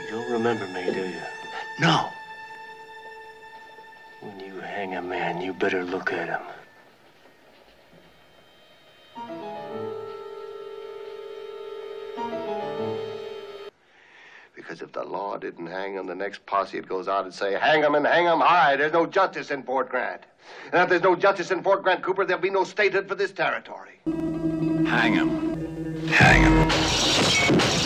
don't remember me, do you? No. When you hang a man, you better look at him. Because if the law didn't hang him, the next posse it goes out and say, hang him and hang him high. There's no justice in Fort Grant. And if there's no justice in Fort Grant, Cooper, there'll be no statehood for this territory. Hang him. Hang him.